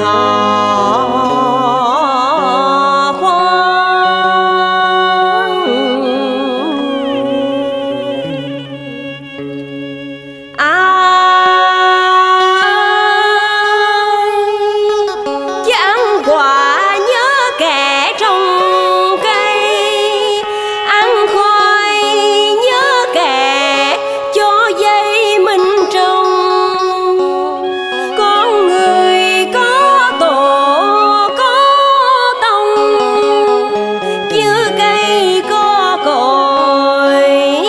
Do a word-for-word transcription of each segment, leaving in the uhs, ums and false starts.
họ Khoan. Ai chẳng quả nhớ kẻ trong cây, ăn khoai nhớ kẻ cho dây mình trồng. Con người có tổ có tông, như cây có cội.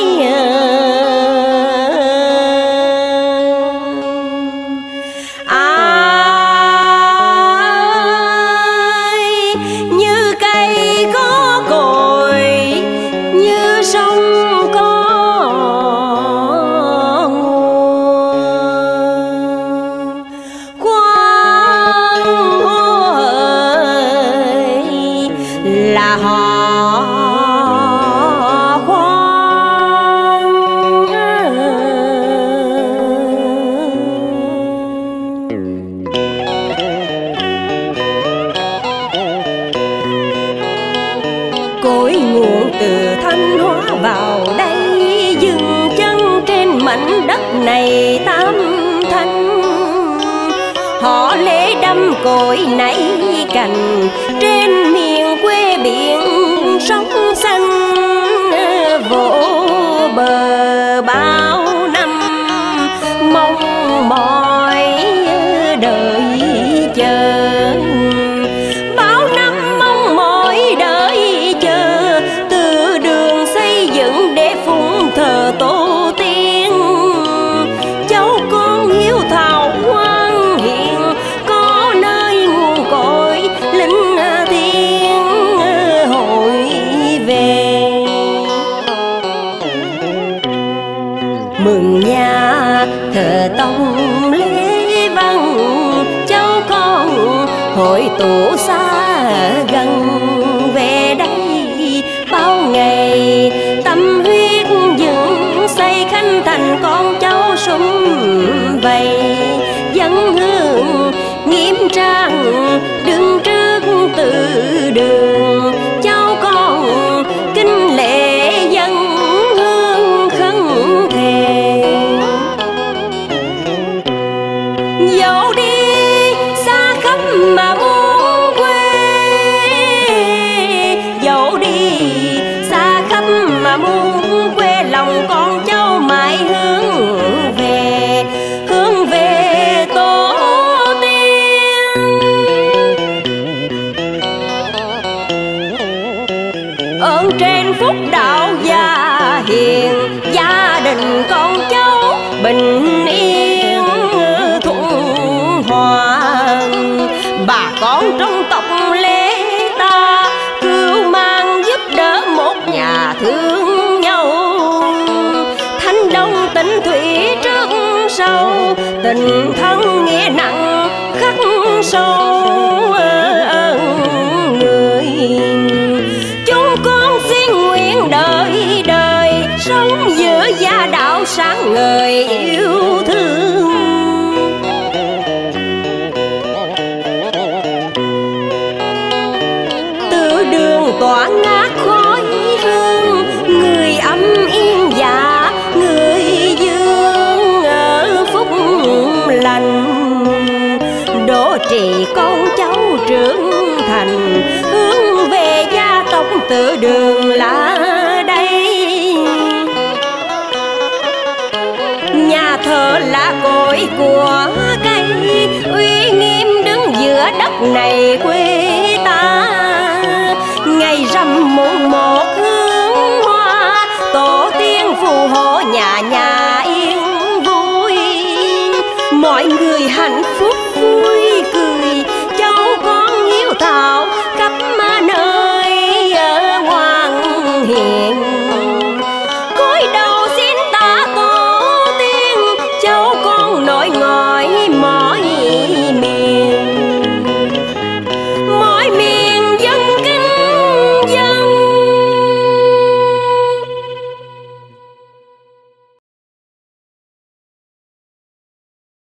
Ai như cây có cội, như sông có nguồn. Khoan ơi là họ Khoan. Cội nguồn từ Thanh Hóa vào đây, dừng chân trên mảnh đất này tam thanh. Họ lễ đâm cội nảy cành trên miền quê biển sóng xanh, vỗ bờ bao năm mong mỏi đợi chờ. Bao năm mong mỏi đợi chờ, từ đường xây dựng để phụng thờ tổ tiên. Cháu con hiếu thảo ngoan hiền, có nơi nguồn cội linh thiêng hội về. Mừng nhà thờ tông lễ văn, cháu con hội tụ xa gần về đây. Bao ngày tâm huyết dựng xây khánh thành, con cháu sum vầy dân hương nghiêm trang đứng trước từ đường. Cháu con kính lễ dân hương khấn thề. Dẫu đi xa khắp mà muốn quê, dẫu đi xa khắp mà muốn quê, lòng con cháu mãi hướng về, hướng về tổ tiên. Ơn trên phúc đạo gia hiền, gia đình con cháu bình yên thuận hòa. Bà con trong tộc Lê ta cưu mang giúp đỡ một nhà thương nhau. Thanh Đông Tịnh Thủy trước sau, tình thân nghĩa nặng khắc sâu ơn người. Chúng con xin nguyện đời đời sống giữa gia đạo sáng ngời yêu thương. Từ đường tỏa ngát khói hương, người âm yên dạ người dương ở phúc lành. Đỗ trì con cháu trưởng thành, hướng về gia tộc Từ Đường là đây. Nhà thờ là cội của cây, uy nghiêm đứng giữa đất này quê ta. Ngày rằm mùng một